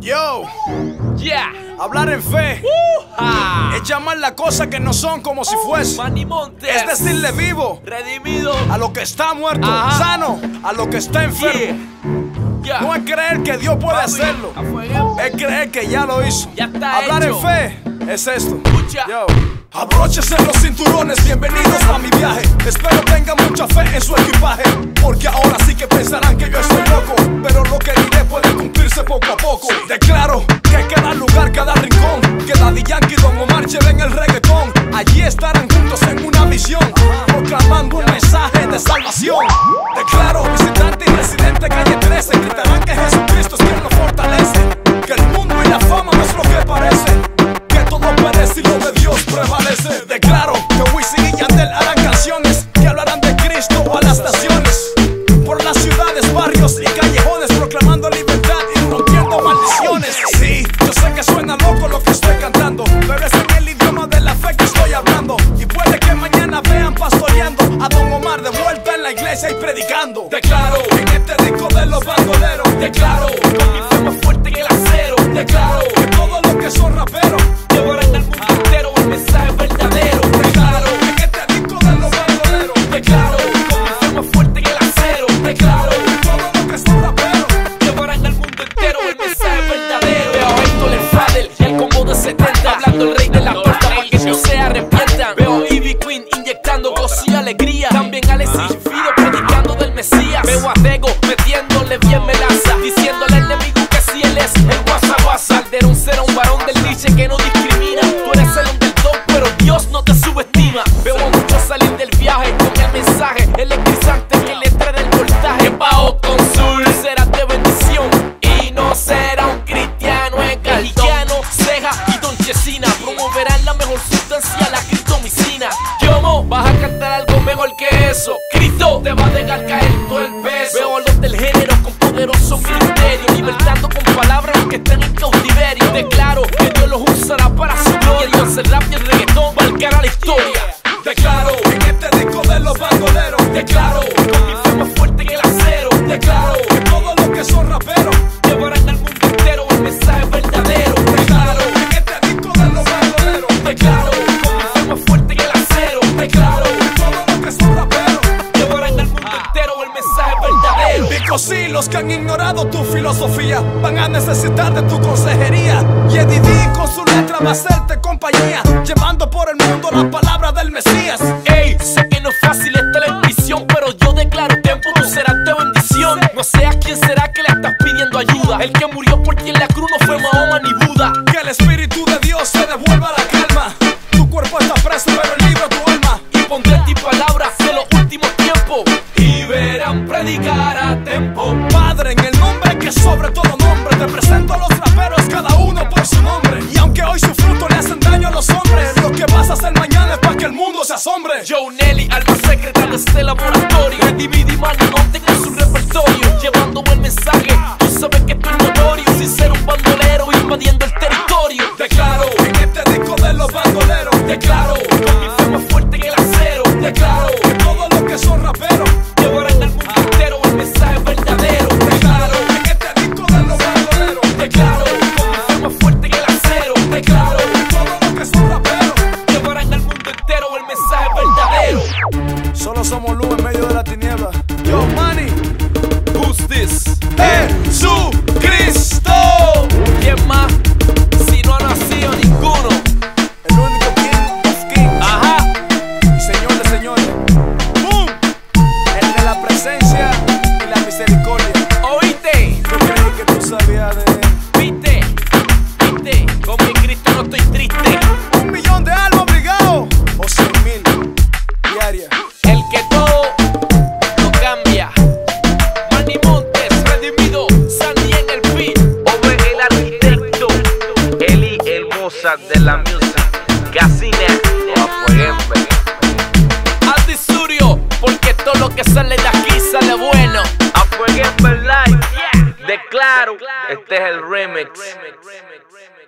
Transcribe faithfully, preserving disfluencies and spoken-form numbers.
Yo, Yeah. hablar en fe Uh-ha. es llamar las cosas que no son como si fuese. Manny Montes. Es decirle vivo redimido a lo que está muerto, Ajá. sano a lo que está enfermo. Yeah. No es creer que Dios puede Papi, hacerlo, a fuego. es creer que ya lo hizo. Ya está Hablar hecho. en fe es esto. Escucha. Yo. Abróchense los cinturones, bienvenidos a mi viaje. Espero tengan mucha fe en su equipaje, porque ahora sí que pensarán que yo estoy loco, pero lo que diré puede cumplirse poco a poco. Declaro que cada lugar, cada rincón, que Daddy Yankee y Don Omar lleven el reggaetón. Allí estarán juntos en una visión, proclamando un mensaje de salvación. Declaro, visitante y residente calle trece, gritarán que Jesucristo es quien nos fortalece, que el mundo y la fama no es lo que parece, que todo perece y lo de Dios prevalece. Declaro que Wisin y Yandel harán canciones que hablarán de Cristo a las naciones, por las ciudades, barrios y callejones, proclamando libertad y rompiendo maldiciones. Sí, yo sé que suena loco lo que estoy cantando, pero es en el idioma de la fe que estoy hablando. Y puede que mañana vean pastoreando a Don Omar de vuelta en la iglesia y predicando. Declaro en este disco de los bandoleros, declaro con mi fe más fuerte que el acero. Declaro que todos los que son raperos llevarán al mundo entero el mensaje verdadero. Declaro en este disco de los bandoleros, declaro con mi fe más fuerte que el acero. Declaro que todos los que son raperos llevarán al mundo entero el mensaje verdadero. Veo a Héctor el Fadel y el combo de setenta, hablando el rey de la torta para que no se arrepientan. Veo a Ivy Queen inyectando gozo y alegría, también Alex y Fido predicando del Mesías. Veo a Tego metiéndole bien melaza, diciéndole al enemigo que si él es el guasa guasa. Calderón será un varón del niche que no discrimina. Tú eres el underdog, pero Dios no te subestima. Veo a muchos salir del viaje con el mensaje electrizante que le trae del voltaje. Pao con Sul será de bendición y no será un cristiano engaltano. Ceja y Don Chesina promoverán la mejor sustancia, la critomicina. Yomo, vas a cantar algo mejor que eso. Cristo te va a dejar caer todo el peso. Veo a los del género con poderoso criterio, libertando con palabras los que estén en cautiverio. Declaro que Dios los usará para su gloria, entonces el rap y el reggaetón marcará la historia. Declaro en este disco de los bandoleros, declaro con mi fe más fuerte que el acero. Declaro que todos los que son raperos Llevarán al mundo entero el mensaje verdadero. declaro en este disco de los bandoleros, Declaro con mi fe más fuerte que el acero. declaro que todos los que son raperos Llevarán al mundo entero el mensaje verdadero. Digo sí, los que han ignorado tu filosofía van a necesitar de tu consejería. Y Eddie D con su letra va a hacerte compañía, llevando por el mundo la palabra del Mesías. Ey, sé que no es fácil esta la ambición, pero yo declaro tiempo, tú serás de bendición. No sé a quién será que le estás pidiendo ayuda. El que murió por ti en la cruz no fue Mahoma ni Buda. Que el Espíritu de Dios se devuelva la calma. Tu cuerpo está preso, pero libre tu alma. Y pondré en ti palabras de los últimos tiempos y verán predicar a tiempo. Padre, en el nombre que sobre todo nombre, te presento a los raperos, cada uno por su nombre. Y aunque hoy su fruto le hacen daño a los hombres, lo que vas a hacer mañana es para que el mundo se asombre. Joe Nelly, alma secreta de este laboratorio. D V D Manny Montes con su repertorio, llevando buen mensaje. Tú sabes que esto es notorio, sin ser un bandolero invadiendo el territorio. Declaro en este disco de los bandoleros, declaro Con mi fe más fuerte que el acero. declaro que todos los que son raperos Llevarán al mundo entero el mensaje verdadero. declaro en este disco de los bandoleros, Declaro con mi fe más fuerte que el acero. declaro que todos los que son raperos Llevarán al mundo entero el mensaje verdadero. solo somos luz en medio de la tiniebla. Yo, Manny, Who's this? Jesucristo, ¿Quién más? Si no ha nacido ninguno. el único King of Kings Ajá. y Señor de señores. ¡Boom! El de la presencia y la misericordia. ¿Oíste? Yo creí que tú sabías de él. ¿Viste? ¿Viste? Con mi Cristo no estoy triste. Un millón de almas obligado o cien mil diarias. El que todo lo cambia. Manny Montes, redimido. Sandy en el beat. Owen el arquitecto, Eli el Mozart de la music, Casina, apoyembe. Aldi Studio, porque todo lo que sale de aquí sale bueno. Apoyembe live, declaro, este es el remix.